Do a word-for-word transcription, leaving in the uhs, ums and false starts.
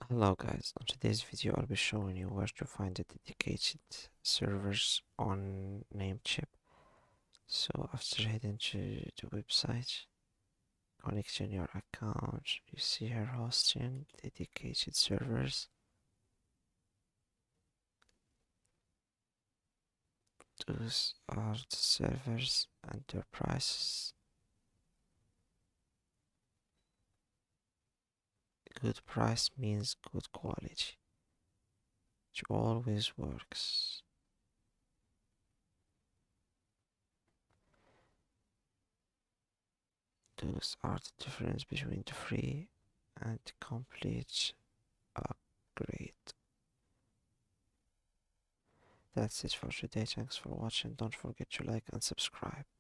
Hello guys, on today's video I'll be showing you where to find the dedicated servers on Namecheap. So after heading to the website, connecting your account, you see here hosting dedicated servers. Those are the servers and their prices. Good price means good quality, which always works. Those are the difference between the free and the complete upgrade. That's it for today. Thanks for watching. Don't forget to like and subscribe.